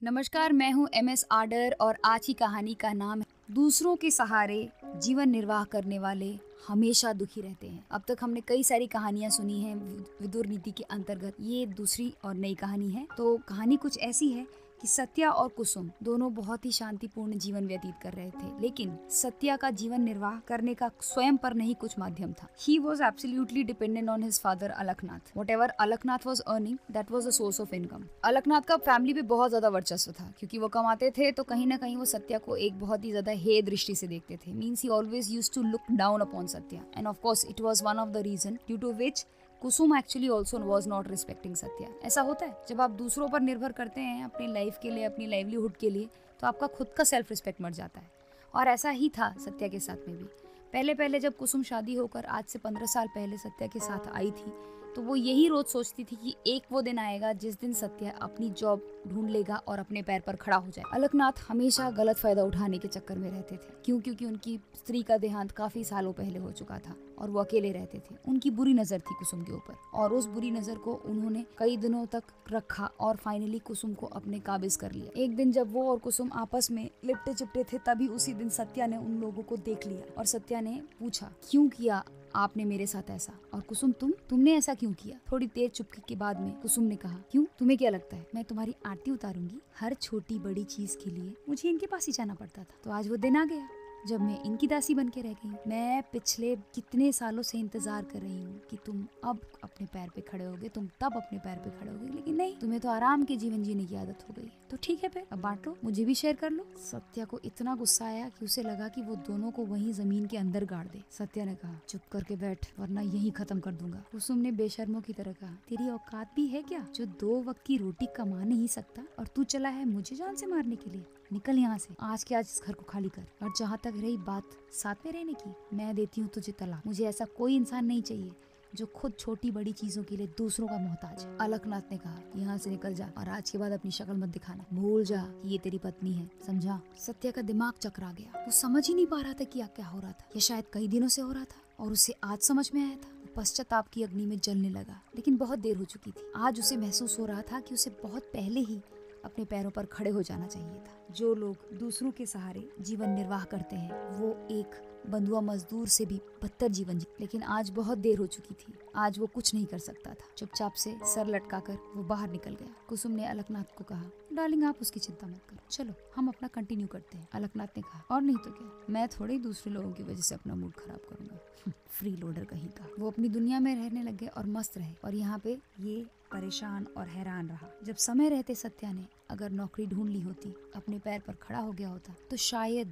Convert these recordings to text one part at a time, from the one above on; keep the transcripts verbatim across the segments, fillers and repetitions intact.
नमस्कार, मैं हूँ एम एस आडर और आज की कहानी का नाम है दूसरों के सहारे जीवन निर्वाह करने वाले हमेशा दुखी रहते हैं। अब तक हमने कई सारी कहानियां सुनी हैं विदुर नीति के अंतर्गत। ये दूसरी और नई कहानी है। तो कहानी कुछ ऐसी है कि सत्या और कुसुम दोनों बहुत ही शांतिपूर्ण जीवन व्यतीत कर रहे थे, लेकिन सत्या का जीवन निर्वाह करने का स्वयं पर नहीं कुछ माध्यम था। He was absolutely dependent on his father Alaknath. Whatever Alaknath was earning, that was a source of income. Alaknath का फैमिली पे बहुत ज्यादा वर्चस्व था, क्योंकि वो कमाते थे तो कहीं ना कहीं वो सत्या को एक बहुत ही ज्यादा हे दृष्टि से देखते थे। Means he always used to look down upon Satya, and of course it was one of the reason due to which Kusum actually also was not respecting Satya. ऐसा होता है जब आप दूसरों पर निर्भर करते हैं अपनी लाइफ के लिए, अपनी लाइवलीहुड के लिए, तो आपका खुद का सेल्फ रिस्पेक्ट मर जाता है। और ऐसा ही था सत्या के साथ में भी। पहले पहले जब कुसुम शादी होकर आज से पंद्रह साल पहले सत्या के साथ आई थी, तो वो यही रोज सोचती थी कि एक वो दिन आएगा जिस दिन सत्या अपनी जॉब ढूंढ लेगा और अपने पैर पर खड़ा हो जाए। अलकनाथ हमेशा गलत फायदा उठाने के चक्कर में रहते थे, क्यों क्योंकि उनकी स्त्री का देहांत काफी सालों पहले हो चुका था और वो अकेले रहते थे। उनकी बुरी नजर थी कुसुम के ऊपर, और उस बुरी नजर को उन्होंने कई दिनों तक रखा और फाइनली कुसुम को अपने काबिज कर लिया। एक दिन जब वो और कुसुम आपस में लिपटे चिपटे थे, तभी उसी दिन सत्या ने उन लोगों को देख लिया और सत्या ने पूछा, क्यों किया आपने मेरे साथ ऐसा? और कुसुम, तुम तुमने ऐसा क्यों किया? थोड़ी देर चुप्पी के बाद में कुसुम ने कहा, क्यों, तुम्हें क्या लगता है मैं तुम्हारी आरती उतारूंगी? हर छोटी बड़ी चीज के लिए मुझे इनके पास ही जाना पड़ता था, तो आज वो दिन आ गया जब मैं इनकी दासी बन के रह गई। मैं पिछले कितने सालों से इंतजार कर रही हूँ कि तुम अब अपने पैर पे खड़े होगे, तुम तब अपने पैर पे खड़े होगे, लेकिन नहीं, तुम्हें तो आराम के जीवन जीने की आदत हो गई। तो ठीक है, फिर अब बांटो, मुझे भी शेयर कर लो। सत्या को इतना गुस्सा आया कि उसे लगा कि वो दोनों को वहीं जमीन के अंदर गाड़ दे। सत्या ने कहा, चुप करके बैठ वरना यहीं खत्म कर दूंगा। कुसुम ने बेशर्मों की तरह कहा, तेरी औकात भी है क्या जो दो वक्त की रोटी कमा नहीं सकता और तू चला है मुझे जान से मारने के लिए? निकल यहाँ से, आज के आज इस घर को खाली कर। और जहाँ तक रही बात साथ में रहने की, मैं देती हूँ तुझे तलाक। मुझे ऐसा कोई इंसान नहीं चाहिए जो खुद छोटी बड़ी चीजों के लिए दूसरों का मोहताज है। अलकनाथ ने कहा, यहाँ से निकल जा और आज के बाद अपनी शक्ल मत दिखाना। भूल जा कि ये तेरी पत्नी है, समझा? सत्या का दिमाग चकरा गया। वो समझ ही नहीं पा रहा था कि क्या हो रहा था। ये शायद कई दिनों से हो रहा था और उसे आज समझ में आया था। पश्चाताप की अग्नि में जलने लगा, लेकिन बहुत देर हो चुकी थी। आज उसे महसूस हो रहा था कि उसे बहुत पहले ही अपने पैरों पर खड़े हो जाना चाहिए था। जो लोग दूसरों के सहारे जीवन निर्वाह करते हैं वो एक बंधुआ मजदूर से भी बदतर जीवन जी, लेकिन आज बहुत देर हो चुकी थी। आज वो कुछ नहीं कर सकता था। चुपचाप से सर लटकाकर वो बाहर निकल गया। कुसुम ने अलकनाथ को कहा, डार्लिंग आप उसकी चिंता मत करो, चलो हम अपना कंटिन्यू करते हैं। अलकनाथ ने कहा, और नहीं तो क्या, मैं थोड़े दूसरे लोगों की वजह से अपना मूड खराब करूंगा। फ्री लोडर कहीं का। वो अपनी दुनिया में रहने लगे और मस्त रहे, और यहाँ पे ये परेशान और हैरान रहा। जब समय रहते सत्या ने अगर नौकरी ढूंढ ली होती, अपने पैर पर खड़ा हो गया होता, तो शायद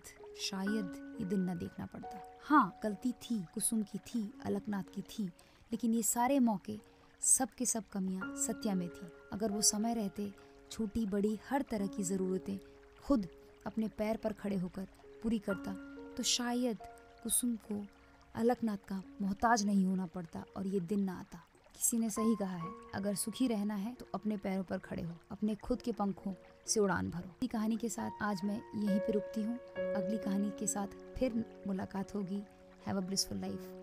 शायद ये दिन न देखना पड़ता। हाँ, गलती थी, कुसुम की थी, अलकनाथ की थी, लेकिन ये सारे मौके, सब के सब कमियां सत्या में थी। अगर वो समय रहते छोटी बड़ी हर तरह की ज़रूरतें खुद अपने पैर पर खड़े होकर पूरी करता, तो शायद कुसुम को अलकनाथ का मोहताज नहीं होना पड़ता और ये दिन ना आता। किसी ने सही कहा है, अगर सुखी रहना है तो अपने पैरों पर खड़े हो, अपने खुद के पंखों से उड़ान भरो। इस कहानी के साथ आज मैं यहीं पे रुकती हूँ। अगली कहानी के साथ फिर मुलाकात होगी। Have a blissful life.